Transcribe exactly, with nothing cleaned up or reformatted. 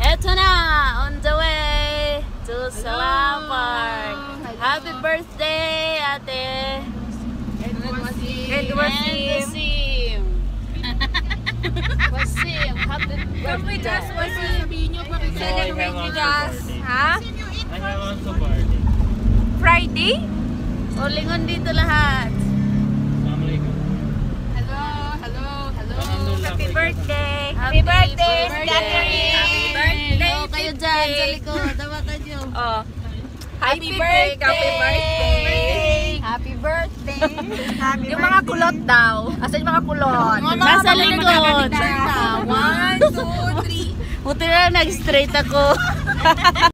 Eto na, on the way to Salam Park. Happy birthday, ate. Edwasim. Edwasim. Wasim, happy birthday. Sabihin nyo pa rin. Celebrate ni Jas. Ha? I want to party. Friday? O, lingon dito lahat. Assalamualaikum. Hello, hello, hello. Happy birthday. Happy birthday, birthday. Catherine. Happy birthday. Hello kayo dyan sa likod. Tawakan nyo. Oh. Happy birthday. Happy birthday. Happy birthday. Happy yung mga kulot daw. Asan yung mga kulot? Nasa likod. One, two, three. Buti na nag-straight ako.